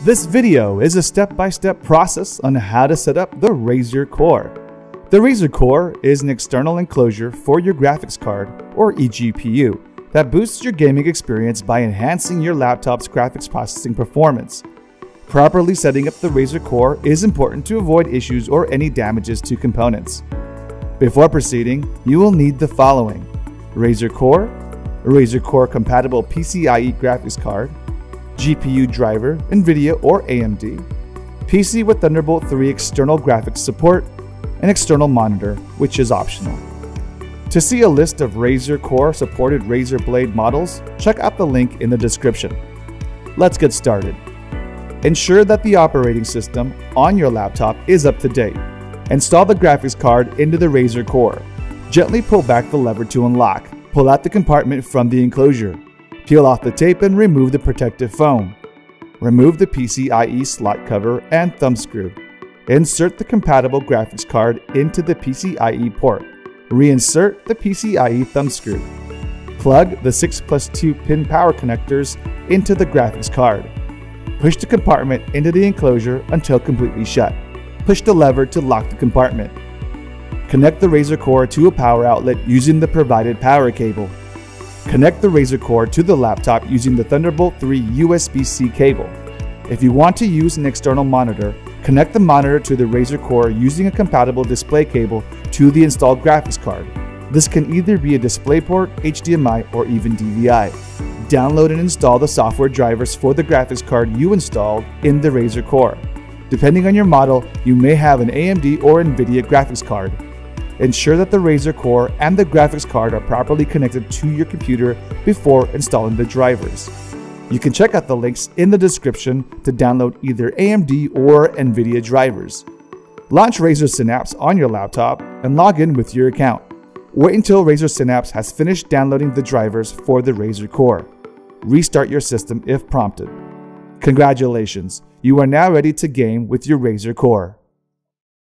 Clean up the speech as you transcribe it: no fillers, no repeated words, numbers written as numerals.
This video is a step-by-step process on how to set up the Razer Core. The Razer Core is an external enclosure for your graphics card, or eGPU, that boosts your gaming experience by enhancing your laptop's graphics processing performance. Properly setting up the Razer Core is important to avoid issues or any damages to components. Before proceeding, you will need the following: Razer Core, Razer Core compatible PCIe graphics card, GPU driver, NVIDIA or AMD, PC with Thunderbolt 3 external graphics support, and external monitor, which is optional. To see a list of Razer Core supported Razer Blade models, check out the link in the description. Let's get started. Ensure that the operating system on your laptop is up to date. Install the graphics card into the Razer Core. Gently pull back the lever to unlock. Pull out the compartment from the enclosure. Peel off the tape and remove the protective foam. Remove the PCIe slot cover and thumb screw. Insert the compatible graphics card into the PCIe port. Reinsert the PCIe thumb screw. Plug the 6+2 pin power connectors into the graphics card. Push the compartment into the enclosure until completely shut. Push the lever to lock the compartment. Connect the Razer Core to a power outlet using the provided power cable. Connect the Razer Core to the laptop using the Thunderbolt 3 USB-C cable. If you want to use an external monitor, connect the monitor to the Razer Core using a compatible display cable to the installed graphics card. This can either be a DisplayPort, HDMI, or even DVI. Download and install the software drivers for the graphics card you installed in the Razer Core. Depending on your model, you may have an AMD or NVIDIA graphics card. Ensure that the Razer Core and the graphics card are properly connected to your computer before installing the drivers. You can check out the links in the description to download either AMD or NVIDIA drivers. Launch Razer Synapse on your laptop and log in with your account. Wait until Razer Synapse has finished downloading the drivers for the Razer Core. Restart your system if prompted. Congratulations, you are now ready to game with your Razer Core.